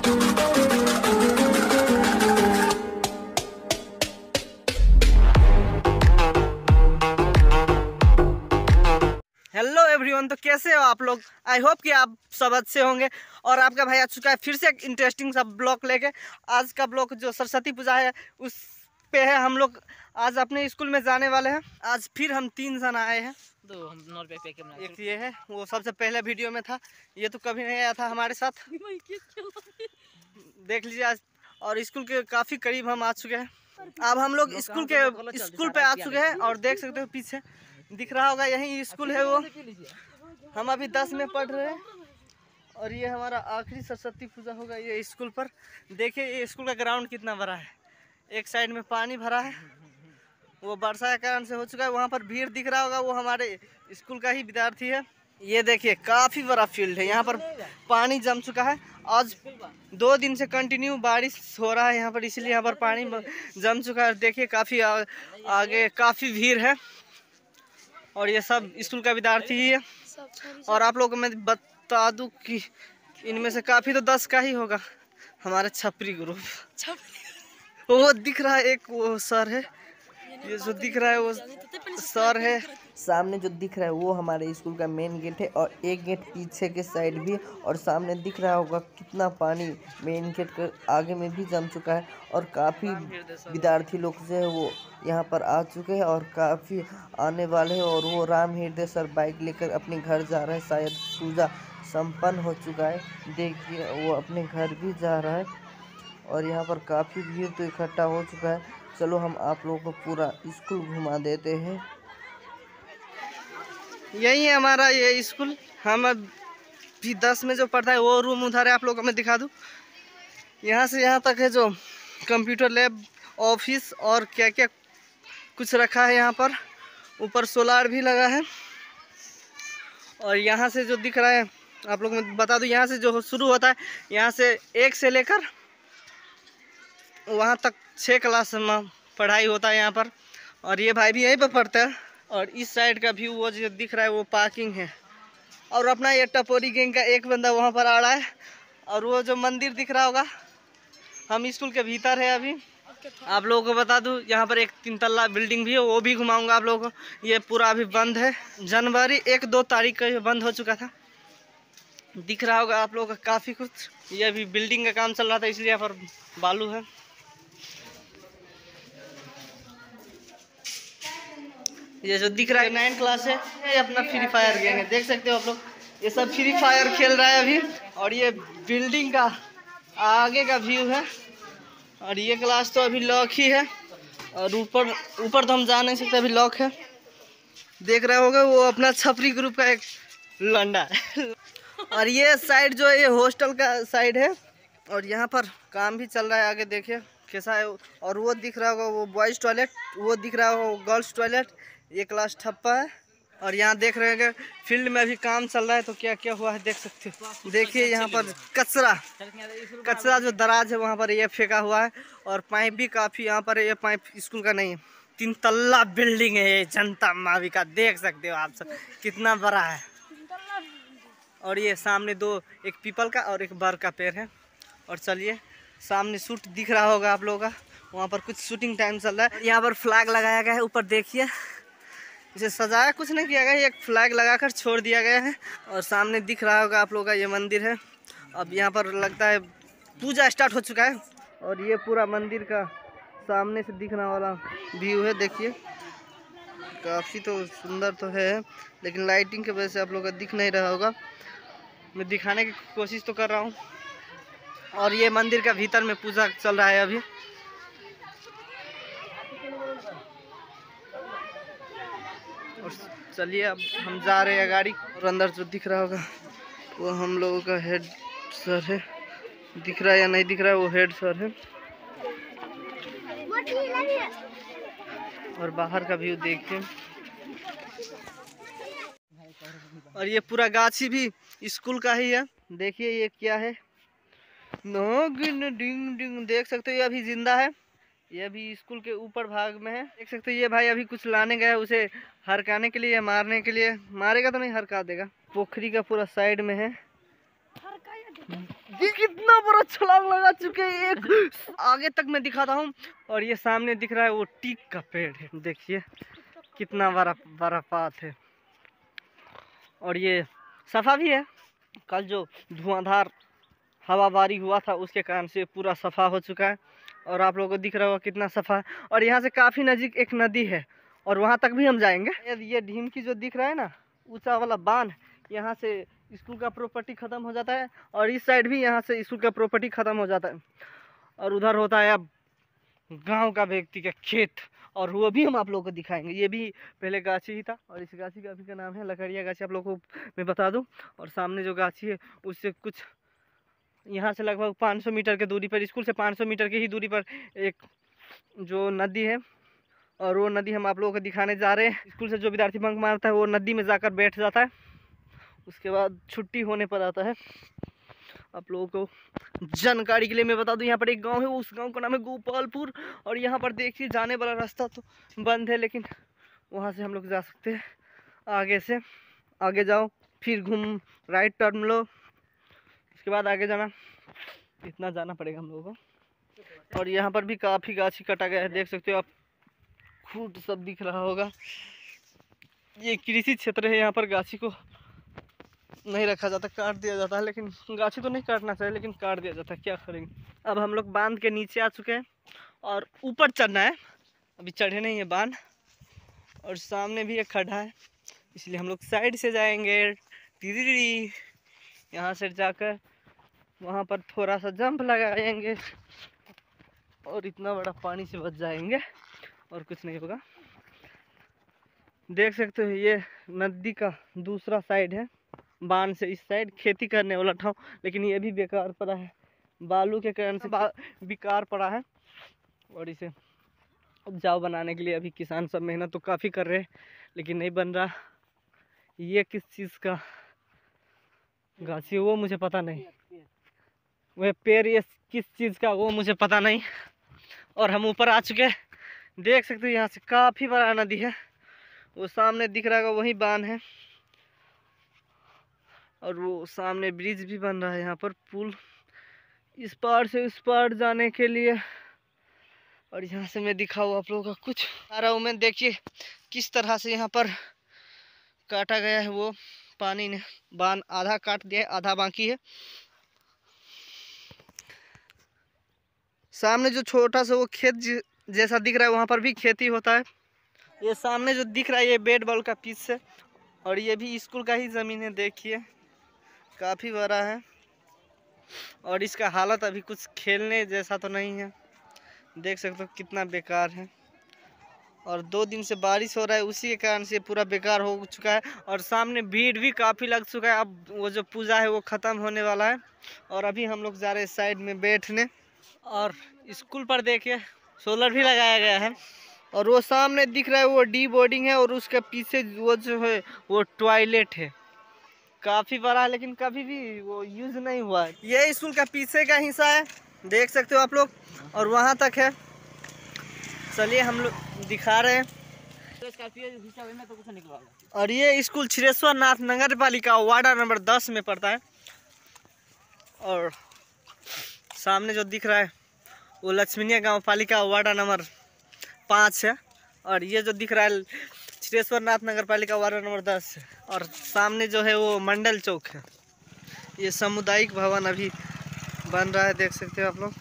Hello everyone, तो कैसे हो आप लोग। आई होप कि आप सब अच्छे होंगे। और आपका भाई आ चुका है फिर से एक इंटरेस्टिंग सा ब्लॉग लेके। आज का ब्लॉग जो सरस्वती पूजा है उस पे है। हम लोग आज अपने स्कूल में जाने वाले हैं। आज फिर हम 3 जन आए हैं। तो हम 9 रुपये पे कैमरा एक ये है, वो सबसे पहले वीडियो में था, ये तो कभी नहीं आया था हमारे साथ। देख लीजिए आज। और स्कूल के काफ़ी करीब हम आ चुके हैं। अब हम लोग स्कूल पे आ चुके हैं और देख सकते हो पीछे दिख रहा होगा, यही स्कूल है वो। हम अभी 10 में पढ़ रहे हैं और ये हमारा आखिरी सरस्वती पूजा होगा ये स्कूल पर। देखिए ये स्कूल का ग्राउंड कितना बड़ा है। एक साइड में पानी भरा है, वो वर्षा के कारण से हो चुका है। वहाँ पर भीड़ दिख रहा होगा, वो हमारे स्कूल का ही विद्यार्थी है। ये देखिए काफ़ी बड़ा फील्ड है, यहाँ पर पानी जम चुका है। आज 2 दिन से कंटिन्यू बारिश हो रहा है यहाँ पर, इसलिए यहाँ पर पानी जम चुका है। देखिए काफ़ी आगे काफ़ी भीड़ है और ये सब स्कूल का विद्यार्थी ही है। और आप लोगों को मैं बता दूं कि इनमें से काफ़ी तो 10 का ही होगा हमारा छपरी ग्रुप। वो दिख रहा है एक वो सर है, ये जो दिख रहा है वो सर है। सामने जो दिख रहा है वो हमारे स्कूल का मेन गेट है और एक गेट पीछे के साइड भी। और सामने दिख रहा होगा कितना पानी मेन गेट के आगे में भी जम चुका है। और काफ़ी विद्यार्थी लोग जो है वो यहाँ पर आ चुके हैं और काफ़ी आने वाले हैं। और वो राम हृदय सर बाइक लेकर अपने घर जा रहे हैं, शायद पूजा संपन्न हो चुका है। देखिए वो अपने घर भी जा रहा है और यहाँ पर काफ़ी भीड़ तो इकट्ठा हो चुका है। चलो हम आप लोगों को पूरा स्कूल घुमा देते हैं। यही है हमारा ये स्कूल। हम अभी 10 में जो पढ़ता है वो रूम उधर है, आप लोगों को मैं दिखा दूँ। यहाँ से यहाँ तक है जो कंप्यूटर लैब, ऑफिस और क्या क्या कुछ रखा है यहाँ पर। ऊपर सोलार भी लगा है। और यहाँ से जो दिख रहा है आप लोगों को बता दूँ, यहाँ से जो शुरू होता है, यहाँ से 1 से लेकर वहाँ तक 6 क्लास में पढ़ाई होता है यहाँ पर। और ये भाई भी यहीं पर पढ़ता है। और इस साइड का व्यू वो जो दिख रहा है वो पार्किंग है। और अपना ये टपोरी गैंग का एक बंदा वहाँ पर आ रहा है। और वो जो मंदिर दिख रहा होगा, हम स्कूल के भीतर है अभी। आप लोगों को बता दूं यहाँ पर एक 3 तल्ला बिल्डिंग भी है, वो भी घुमाऊंगा आप लोगों को। ये पूरा अभी बंद है, जनवरी 1-2 तारीख का ये बंद हो चुका था। दिख रहा होगा आप लोगों का काफ़ी कुछ। ये अभी बिल्डिंग का काम चल रहा था इसलिए यहाँ पर बालू है। ये जो दिख रहा है 9 क्लास है, ये अपना फ्री फायर गैंग है। देख सकते हो आप लोग, ये सब फ्री फायर खेल रहा है अभी। और ये बिल्डिंग का आगे का व्यू है। और ये क्लास तो अभी लॉक ही है और ऊपर तो हम जा नहीं सकते, अभी लॉक है। देख रहा होगा वो अपना छपरी ग्रुप का एक लंडा है। और ये साइड जो है ये हॉस्टल का साइड है और यहाँ पर काम भी चल रहा है। आगे देखिए कैसा है। और वो दिख रहा होगा वो बॉयज़ टॉयलेट, वो दिख रहा होगा वो गर्ल्स टॉयलेट। ये क्लास ठप्पा है। और यहाँ देख रहे हैं फील्ड में अभी काम चल रहा है, तो क्या क्या हुआ है देख सकते हो। देखिए यहाँ पर कचरा जो दराज है वहाँ पर ये फेंका हुआ है। और पाइप भी काफ़ी यहाँ पर है। ये पाइप स्कूल का नहीं है, 3 तल्ला बिल्डिंग है ये जनता मावी का। देख सकते हो आप सब कितना बड़ा है। और ये सामने एक पीपल का और एक बर का पेड़ है। और चलिए सामने शूट दिख रहा होगा आप लोगों का, वहाँ पर कुछ शूटिंग टाइम चल रहा है। यहाँ पर फ्लैग लगाया गया है ऊपर, देखिए इसे सजाया कुछ नहीं किया गया, एक फ्लैग लगाकर छोड़ दिया गया है। और सामने दिख रहा होगा आप लोगों का ये मंदिर है। अब यहाँ पर लगता है पूजा स्टार्ट हो चुका है। और ये पूरा मंदिर का सामने से दिखने वाला व्यू है। देखिए काफ़ी तो सुंदर तो है, लेकिन लाइटिंग की वजह से आप लोगों का दिख नहीं रहा होगा। मैं दिखाने की कोशिश तो कर रहा हूँ। और ये मंदिर का भीतर में पूजा चल रहा है अभी। और चलिए अब हम जा रहे हैं गाड़ी। और अंदर जो दिख रहा होगा वो हम लोगों का हेड सर है। दिख रहा है या नहीं दिख रहा है, वो हेड सर है। और बाहर का व्यू देखिए। और ये पूरा गाछी भी स्कूल का ही है। देखिए ये क्या है, डिंग डिंग। देख सकते हो ये अभी जिंदा है, ये अभी स्कूल के ऊपर भाग में है। देख सकते हो ये भाई अभी कुछ लाने गया है उसे हरकाने के लिए, मारने के लिए। मारेगा तो नहीं, हरका देगा। पोखरी का पूरा साइड में है। ये कितना बड़ा छलांग लगा चुके हैं, एक आगे तक मैं दिखाता हूँ। और ये सामने दिख रहा है वो टीक का पेड़ है, देखिए कितना बड़ा बड़ा पात है। और ये सफा भी है, कल जो धुआंधार हवाबारी हुआ था उसके कारण से पूरा सफा हो चुका है। और आप लोगों को दिख रहा होगा कितना सफा है। और यहाँ से काफ़ी नज़दीक एक नदी है और वहाँ तक भी हम जाएंगे। ये ढीमकी जो दिख रहा है ना, ऊंचा वाला बांध, यहाँ से स्कूल का प्रॉपर्टी ख़त्म हो जाता है और इस साइड भी यहाँ से स्कूल का प्रॉपर्टी ख़त्म हो जाता है। और उधर होता है अब गांव का व्यक्ति का खेत, और वो भी हम आप लोगों को दिखाएंगे। ये भी पहले गाछी ही था और इस गाछी का अभी का नाम है लकड़िया गाछी, आप लोगों को मैं बता दूं। और सामने जो गाछी है उससे कुछ यहाँ से लगभग 500 मीटर की दूरी पर, स्कूल से 500 मीटर की ही दूरी पर एक जो नदी है, और वो नदी हम आप लोगों को दिखाने जा रहे हैं। स्कूल से जो विद्यार्थी बंक मारता है वो नदी में जाकर बैठ जाता है, उसके बाद छुट्टी होने पर आता है। आप लोगों को जानकारी के लिए मैं बता दूं, यहाँ पर एक गांव है, उस गांव का नाम है गोपालपुर। और यहाँ पर देखिए जाने वाला रास्ता तो बंद है, लेकिन वहाँ से हम लोग जा सकते हैं। आगे से आगे जाओ, फिर घूम राइट टर्न लो, उसके बाद आगे जाना, इतना जाना पड़ेगा हम लोगों को। और यहाँ पर भी काफ़ी गाछी काटा गया है, देख सकते हो आप, खूब सब दिख रहा होगा। ये कृषि क्षेत्र है, यहाँ पर गाछी को नहीं रखा जाता, काट दिया जाता है। लेकिन गाछी तो नहीं काटना चाहिए, लेकिन काट दिया जाता है, क्या करेंगे। अब हम लोग बांध के नीचे आ चुके हैं और ऊपर चढ़ना है, अभी चढ़े नहीं है बांध। और सामने भी एक खड्डा है, इसलिए हम लोग साइड से जाएंगे। यहाँ से जाकर वहाँ पर थोड़ा सा जंप लगाएंगे और इतना बड़ा पानी से बच जाएंगे और कुछ नहीं होगा। देख सकते हो ये नदी का दूसरा साइड है, बांध से इस साइड खेती करने वाला ठाव, लेकिन ये भी बेकार पड़ा है, बालू के कारण से बेकार पड़ा है। और इसे उपजाऊ बनाने के लिए अभी किसान सब मेहनत तो काफ़ी कर रहे हैं, लेकिन नहीं बन रहा। ये किस चीज़ का गाछी वो मुझे पता नहीं, वह पेड़ ये किस चीज़ का वो मुझे पता नहीं। और हम ऊपर आ चुके हैं, देख सकते हो यहाँ से काफ़ी बड़ा नदी है, वो सामने दिख रहा है वही बांध है। और वो सामने ब्रिज भी बन रहा है, यहाँ पर पुल इस पार से उस पार जाने के लिए। और यहाँ से मैं दिखाऊँ आप लोगों का कुछ आ रहा हूँ मैं, देखिए किस तरह से यहाँ पर काटा गया है, वो पानी ने बांध आधा काट दिया है, आधा बाकी है। सामने जो छोटा सा वो खेत जैसा दिख रहा है, वहाँ पर भी खेती होता है। ये सामने जो दिख रहा है ये बैट बॉल का पिच है, और ये भी स्कूल का ही ज़मीन है, देखिए काफ़ी बड़ा है। और इसका हालत अभी कुछ खेलने जैसा तो नहीं है, देख सकते हो कितना बेकार है। और 2 दिन से बारिश हो रहा है, उसी के कारण से पूरा बेकार हो चुका है। और सामने भीड़ भी काफ़ी लग चुका है, अब वो जो पूजा है वो ख़त्म होने वाला है। और अभी हम लोग जा रहे हैं साइड में बैठने। और स्कूल पर देखिए सोलर भी लगाया गया है। और वो सामने दिख रहा है वो डी बोर्डिंग है, और उसके पीछे वो जो है वो टॉयलेट है, काफ़ी बड़ा है, लेकिन कभी भी वो यूज़ नहीं हुआ है। ये स्कूल का पीछे का हिस्सा है, देख सकते हो आप लोग, और वहाँ तक है। चलिए हम लोग दिखा रहे हैं। और ये स्कूल छिरेश्वर नाथ नगर पालिका वार्ड नंबर 10 में पड़ता है। और सामने जो दिख रहा है वो लक्ष्मीनिया गांव पालिका वार्ड नंबर 5 है। और ये जो दिख रहा है छिरेश्वर नाथ नगर पालिका वार्ड नंबर 10 है। और सामने जो है वो मंडल चौक है। ये सामुदायिक भवन अभी बन रहा है, देख सकते हो आप लोग।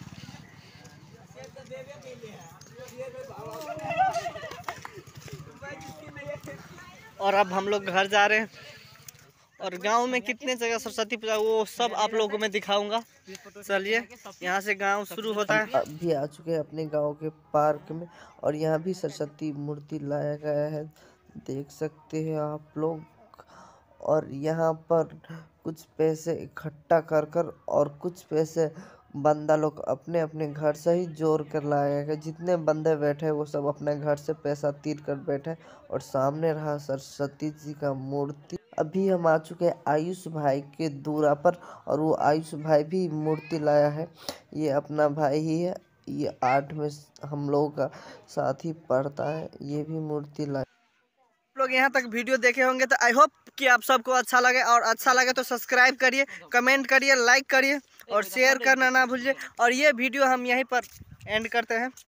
और अब हम लोग घर जा रहे हैं, और गांव में कितने जगह सरस्वती पूजा वो सब आप लोगों को मैं दिखाऊंगा। चलिए यहाँ से गांव शुरू होता है। अभी आ चुके हैं अपने गांव के पार्क में, और यहाँ भी सरस्वती मूर्ति लाया गया है, देख सकते हैं आप लोग। और यहाँ पर कुछ पैसे इकट्ठा कर कर और कुछ पैसे बंदा लोग अपने अपने घर से ही जोड़ कर लाया गया। जितने बंदे बैठे वो सब अपने घर से पैसा तीर कर बैठे। और सामने रहा सरस्वती जी का मूर्ति। अभी हम आ चुके हैं आयुष भाई के दूरा पर, और वो आयुष भाई भी मूर्ति लाया है। ये अपना भाई ही है, ये 8 में हम लोगों का साथ ही पढ़ता है, ये भी मूर्ति लाया। लोग यहाँ तक वीडियो देखे होंगे तो आई होप कि आप सबको अच्छा लगे, और अच्छा लगे तो सब्सक्राइब करिए, कमेंट करिए, लाइक करिए और शेयर करना ना भूलिए। और ये वीडियो हम यहीं पर एंड करते हैं।